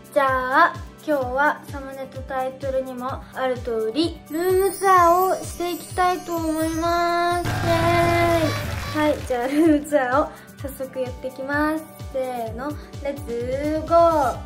じゃあ今日はサムネとタイトルにもある通りルームツアーをしていきたいと思います。イエーイ。はい、じゃあルームツアーを早速やっていきます。せーの、レッツゴー。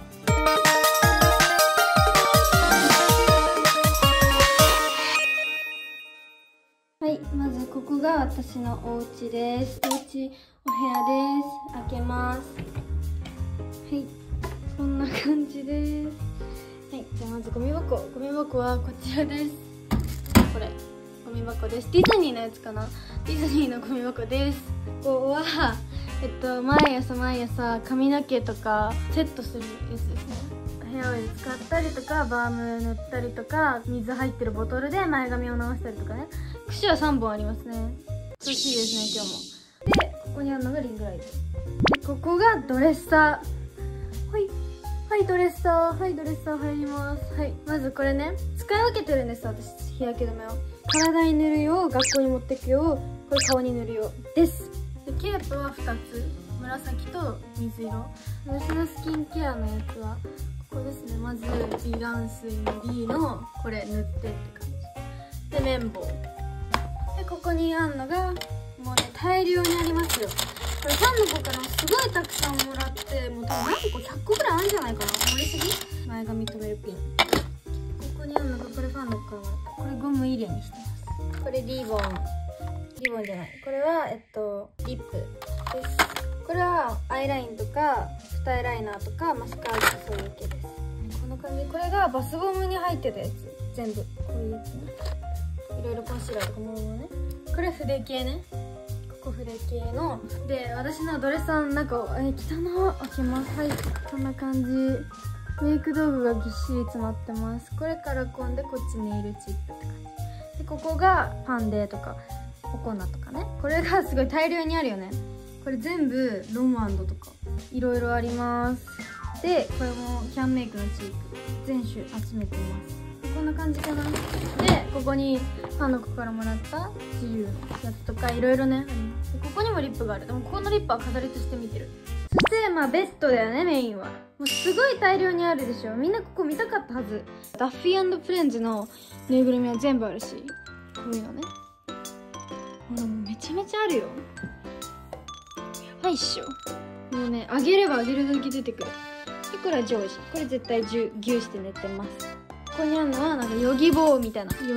はい、まずここが私のお家です。お部屋です。開けます。はい、こんな感じです。はい、じゃあまずゴミ箱はこちらです。これゴミ箱です。ディズニーのやつかな。ディズニーのゴミ箱です。ここは毎朝髪の毛とかセットするやつですね。ヘアオイル使ったりとか、バーム塗ったりとか、水入ってるボトルで前髪を直したりとかね。櫛は3本ありますね。調子いいですね、今日も。で、ここにあるのがリングライト。で、ここがドレッサー。はい、ドレッサー入ります。はい、まずこれね、使い分けてるんです、私、日焼け止めを。体に塗るよう、学校に持ってくよう、これ顔に塗るようです。で、ケープは2つ。紫と水色。私のスキンケアのやつは、ここですね。まず、美顔水の B の、これ塗ってって感じ。で、綿棒。で、ここにあんのが、もうね、大量にありますよ。これファンの子からすごいたくさんもらって、もう多分何個100個ぐらいあるんじゃないかな。盛りすぎ？前髪留めるピン。ここにあるのが、これファンの子からもらった。これゴム入れにしてます。これリボンじゃない。これは、リップです。これはアイラインとか、二アイライナーとか、マスカラとかそういう系です。こんな感じ。これがバスボムに入ってたやつ。全部。こういうやつね。いろいろコンシーラーとかものね。これ筆系ね。ここ筆系の。で、私のドレッサーの中を、汚っ。開けます。はい。こんな感じ。メイク道具がぎっしり詰まってます。これカラコンで、こっちネイルチップって感じ。で、ここがファンデとか、お粉とかね。これがすごい大量にあるよね。これ全部ロムアンドとかいろいろあります。で、これもキャンメイクのチーク全種集めています。こんな感じかな。で、ここにファンの子からもらった自由のやつとかいろいろねあります。で、ここにもリップがある。でもこのリップは飾りとして見てる。そしてまあベッドだよね、メインは。もうすごい大量にあるでしょ。みんなここ見たかったはず。ダッフィー&フレンズのぬいぐるみは全部あるし、こういうのね。もうめちゃめちゃあるよ。やばいっしょ。もうね、あげればあげるだけ出てくる。で、これはジョージ。これ絶対ギューして寝てます。ここにあるのはなんかヨギボーみたいなや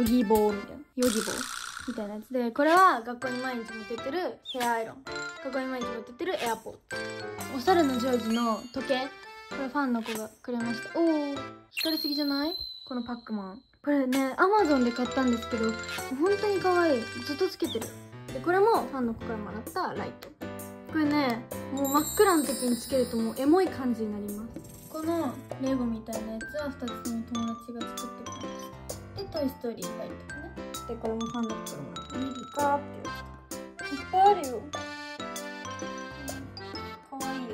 つで、これは学校に毎日持ってってるヘアアイロン。学校に毎日持ってってるエアポー。お猿のジョージの時計。これファンの子がくれました。おー、光りすぎじゃない？このパックマン。これね、アマゾンで買ったんですけど、本当に可愛い。ずっとつけてる。で、これもファンの子からもらったライト。これね、もう真っ暗の時につけるともうエモい感じになります。このレゴみたいなやつは2つの友達が作ってくれました。で、トイストーリーがいるとかね。で、これもファンの子からもらった。ミリカーってやつ。いっぱいあるよ。かわいいよね。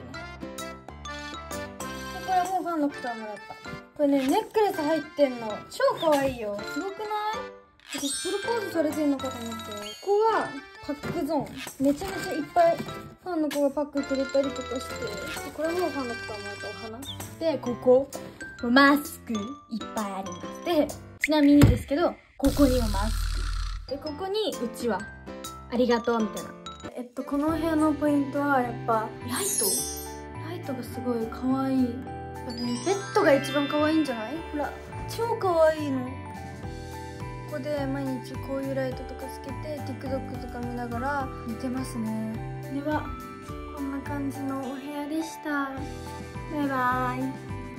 で、これもファンの子からもらった。これね、ネックレス入ってんの。超かわいいよ。すごくない？私、プロポーズされてんのかと思って。ここがパックゾーン。めちゃめちゃいっぱいファンの子がパックくれたりとかして。で、これもファンの子からもらったお花。で、ここ。マスクいっぱいあります。で、ちなみにですけど、ここにもマスク。で、ここにうちわ。ありがとう、みたいな。この部屋のポイントはやっぱ、ライトがすごい可愛い。やっぱね、ベッドが一番可愛いんじゃない？ほら、超可愛いの。ここで毎日こういうライトとかつけて TikTok とか見ながら寝てますね。ではこんな感じのお部屋でした。バイバーイ。はい、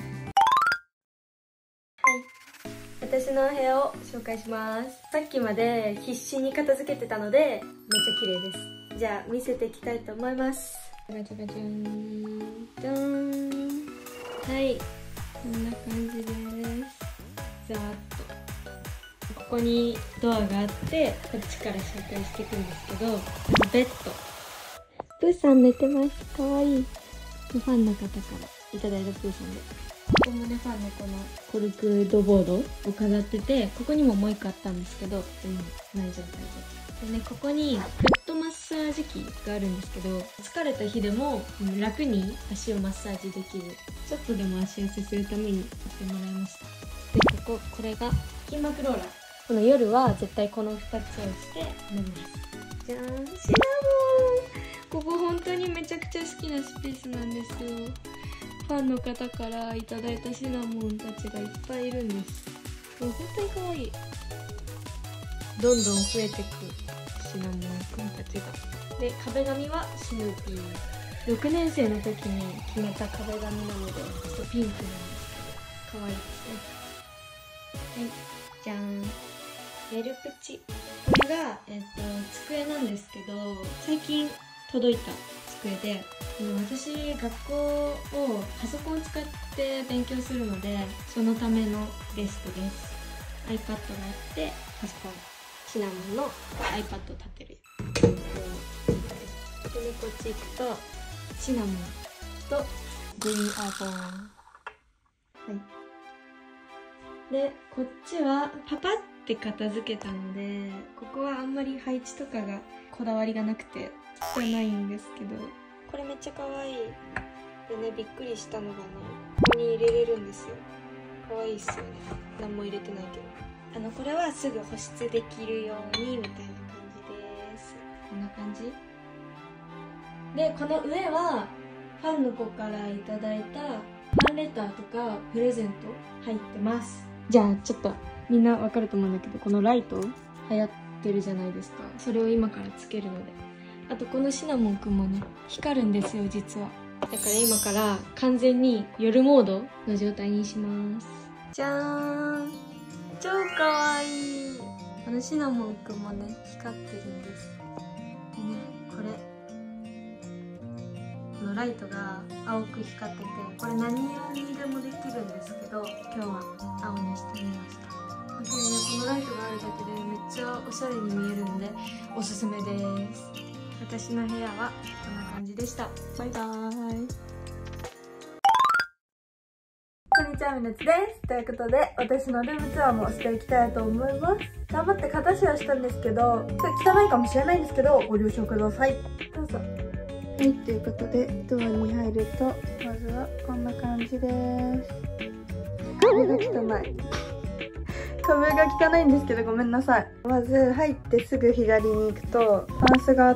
私のお部屋を紹介します。さっきまで必死に片付けてたのでめっちゃ綺麗です。じゃあ見せていきたいと思います。ガチャガチャンドーン。はい、こんな感じです。ざーっとここにドアがあって、こっちから紹介していくんですけど、まずベッド。プーさん寝てます。かわいい。ファンの方からいただいたプーさんで。ここもね、ファンのこのコルクドボードを飾ってて、ここにももう一個あったんですけど、ない状態で。でね、ここにフットマッサージ機があるんですけど、疲れた日でも楽に足をマッサージできるちょっとでも足痩せするためにやってもらいました。でこれが筋膜ローラー。この夜は絶対この2つをして寝ます。じゃーん、シナモン。ここ本当にめちゃくちゃ好きなスペースなんですよ。ファンの方からいただいたシナモンたちがいっぱいいるんです。もう本当に可愛い。どんどん増えてくシナモンくんたちが。で、壁紙はスヌーピー。6年生の時に決めた壁紙なので、ちょっとピンクなんですけど、可愛いですね。はい、じゃーん。メルプチ。これが、机なんですけど、最近届いた机で、私、学校をパソコンを使って勉強するので、そのためのデスクです。iPad があって、パソコン。シナモンの iPad を立てる。で、こっち行くと、シナモンとグリーンアーボン。はい。で、こっちはパパって片付けたので、ここはあんまり配置とかがこだわりがなくて汚いんですけど、これめっちゃ可愛い。でね、びっくりしたのがね、ここに入れれるんですよ。可愛いっすよね。何も入れてないけど。これはすぐ保湿できるようにみたいな感じです。こんな感じで、この上はファンの子からいただいたファンレターとかプレゼント入ってます。じゃあちょっとみんなわかると思うんだけど、このライト流行ってるじゃないですか。それを今からつけるので、あとこのシナモンくんもね、光るんですよ実は。だから今から完全に夜モードの状態にします。じゃーん、超かわいい。シナモンくんもね、光ってるんです。でね、このライトが青く光ってて、これ何色にでもできるんですけど、今日は青にしてみました。本当にね、このライトがあるだけでめっちゃおしゃれに見えるんでおすすめです。私の部屋はこんな感じでした。バイバーイ。 こんにちは、みなちです。ということで、私のルームツアーもしていきたいと思います。頑張って片シェアしたんですけど、ちょっと汚いかもしれないんですけど、ご了承ください。どうぞ。はい、ということで、ドアに入ると、まずはこんな感じです。壁が汚い。壁が汚いんですけどごめんなさい。まず入ってすぐ左に行くとタンスがあって、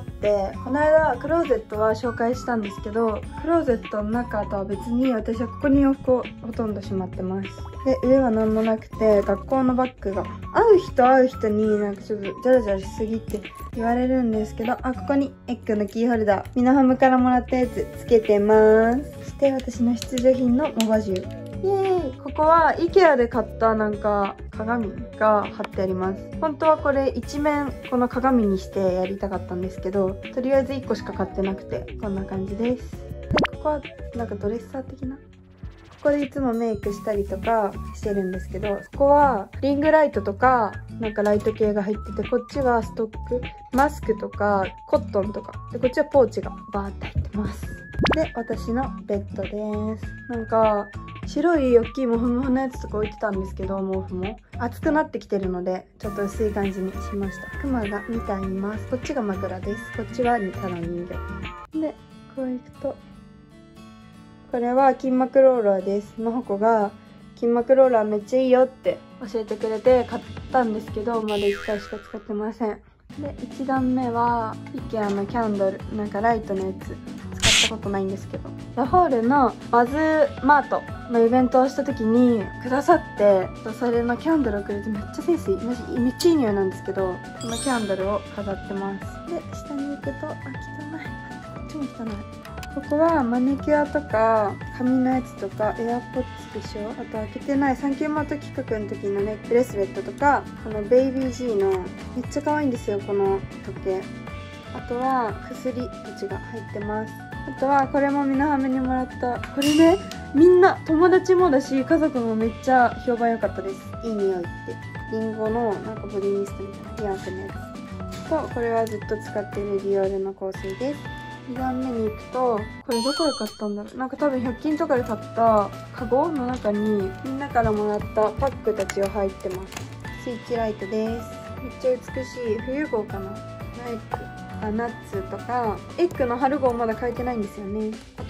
この間クローゼットは紹介したんですけど、クローゼットの中とは別に私はここに洋服をほとんどしまってます。で、上は何もなくて、学校のバッグが会う人になんかちょっとジャラジャラしすぎって言われるんですけど、ここにエッグのキーホルダー、ミナハムからもらったやつつけてます。そして私の必需品のモバジュ。イエーイ。ここは IKEA で買ったなんか鏡が貼ってあります。本当はこれ一面この鏡にしてやりたかったんですけど、とりあえず1個しか買ってなくてこんな感じです。で、ここはなんかドレッサー的な、ここでいつもメイクしたりとかしてるんですけど、ここはリングライトとかなんかライト系が入ってて、こっちはストックマスクとかコットンとかで、こっちはポーチがバーって入ってます。で、私のベッドです。なんか白い大きいモフモフのやつとか置いてたんですけど、毛布も暑くなってきてるのでちょっと薄い感じにしました。クマが2体います。こっちが枕です。こっちはただの人形で、こういくとこれは筋膜ローラーです。のほこが筋膜ローラーめっちゃいいよって教えてくれて買ったんですけど、まだ1回しか使ってません。で、1段目は IKEA のキャンドル、なんかライトのやつ使ったことないんですけど、ラフォールのバズマートのイベントをした時にくださって、それのキャンドルをくれて、めっちゃセンスいい、めっちゃいい匂いなんですけど、このキャンドルを飾ってます。で、下に行くと、汚い。こっちも汚い。ここはマニキュアとか髪のやつとかエアポッツでしょ、あと開けてないサンキューマート企画の時のねブレスレットとか、このベイビー G のめっちゃ可愛いんですよこの時計。あとは薬たちが入ってます。あとはこれもミナハメにもらった、これね、みんな友達もだし家族もめっちゃ評判良かったです。いい匂いって。リンゴのなんかボディミストみたいなビアンセのやつと、これはずっと使っているディオールの香水です。2段目に行くと、これどこで買ったんだろう、なんか多分100均とかで買ったカゴの中にみんなからもらったパックたちが入ってます。スイッチライトです。めっちゃ美しい冬号かな、ナッツとかエッグの春号まだ書いてないんですよね。あと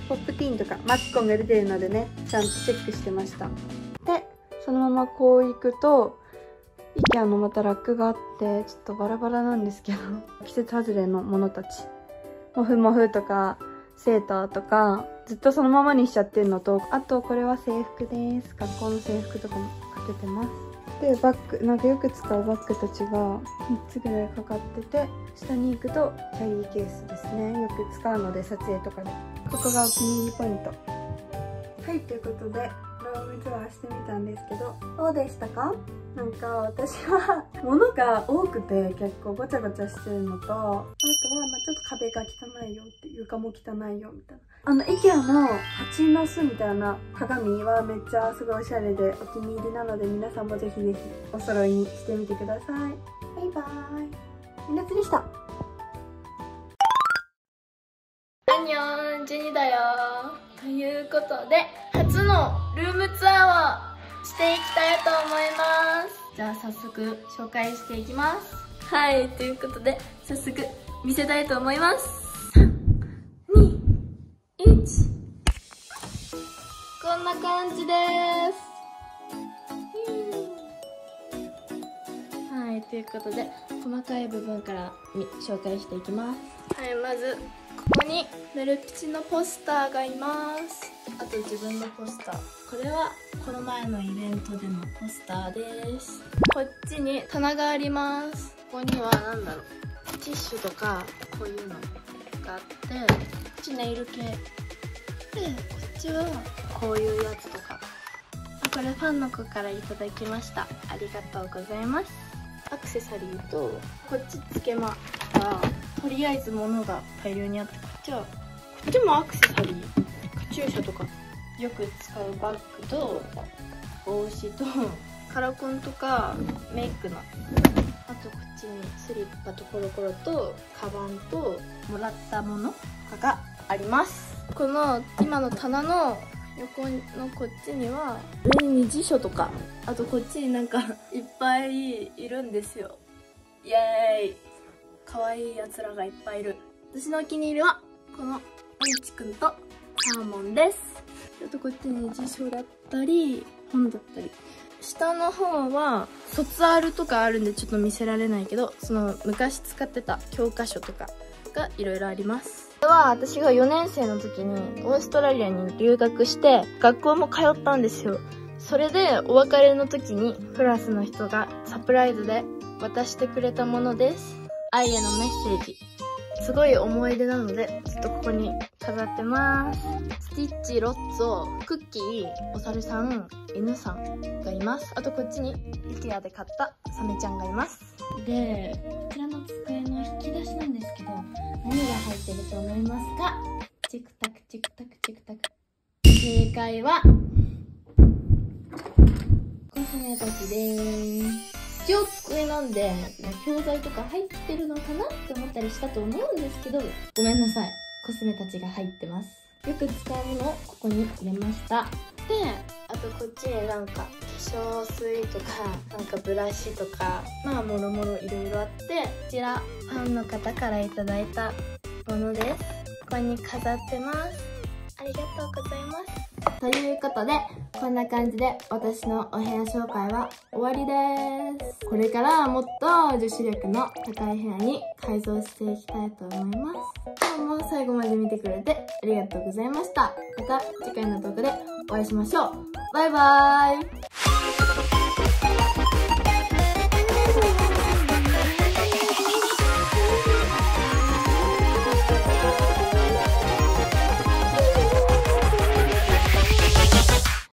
ポップティーンとかマツコンが出てるのでね、ちゃんとチェックしてました。でそのままこう行くとIKEAのまたラックがあって、ちょっとバラバラなんですけど季節外れのものたち、モフモフとかセーターとかずっとそのままにしちゃってるのと、あとこれは制服です。学校の制服とかもかけてます。でバッグ、なんかよく使うバッグたちが3つぐらいかかってて、下に行くとキャリーケースですね。よく使うので撮影とかで。ここがお気に入りポイント。はい、ということでロームツアーしてみたんですけど、どうでしたか？なんか私は物が多くて結構ごちゃごちゃしてるのと、あとはちょっと壁が汚いよっていう、床も汚いよみたいな。IKEA の蜂の巣みたいな鏡はめっちゃすごいおしゃれでお気に入りなので、皆さんもぜひぜひお揃いにしてみてください。バイバーイ。みなつでした。 アンニョン、ジェニだよ。ということで初のルームツアーをしていきたいと思います。じゃあ早速紹介していきます。はい、ということで早速見せたいと思います。3、2、1。こんな感じです。はい、ということで細かい部分から紹介していきます。はい、まずここにメルピチのポスターがいます。あと自分のポスター、これはこの前のイベントでのポスターです。こっちに棚があります。ここには何だろう、ティッシュとかこういうのがあって、こっちネイル系で、こっちはこういうやつとか。これファンの子からいただきました。ありがとうございます。アクセサリーとこっちつけまがとりあえず物が大量にあって、こっちもアクセサリー、カチューシャとかよく使うバッグと帽子とカラコンとかメイクの、あとこっちにスリッパとコロコロとカバンともらったものがあります。この今の棚の横のこっちには上に辞書とか、あとこっちになんかいっぱいいるんですよ。イエーイ、可愛いやつらがいっぱいいる。私のお気に入りはこのうんちくんとサーモンです。あとこっちに辞書だったり本だったり、下の方は卒アルとかあるんでちょっと見せられないけど、その昔使ってた教科書とかがいろいろあります。これは私が4年生の時にオーストラリアに留学して学校も通ったんですよ。それでお別れの時にクラスの人がサプライズで渡してくれたものです。愛へのメッセージ、すごい思い出なのでずっとここに飾ってます。スティッチ、ロッツォ、クッキー、お猿さん、犬さんがいます。あとこっちに IKEA で買ったサメちゃんがいます。でこちらの机の引き出しなんですけど、何が入ってると思いますか？チクタクチクタクチクタク。正解はコスメたちでーす。一応机なんで教材とか入ってるのかなって思ったりしたと思うんですけど、ごめんなさい、コスメたちが入ってます。よく使うものをここに入れました。であとこっちになんか化粧水とかなんかブラシとか、まあもろもろいろいろあって、こちらファンの方からいただいたものです。ここに飾ってます。ありがとうございます。ということでこんな感じで私のお部屋紹介は終わりです。これからはもっと女子力の高い部屋に改造していきたいと思います。今日も最後まで見てくれてありがとうございました。また次回の動画でお会いしましょう。バイバーイ。